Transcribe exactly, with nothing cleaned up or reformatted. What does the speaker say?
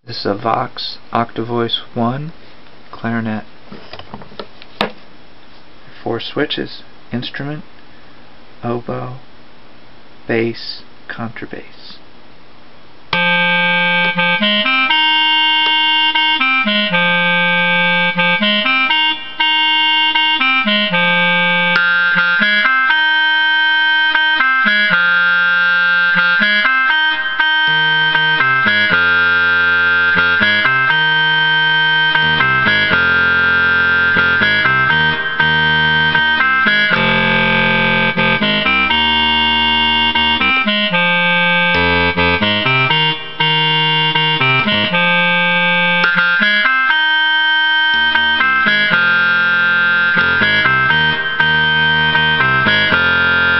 This is a VOX Octavoice I clarinet. Four switches: instrument, oboe, bass, contrabass.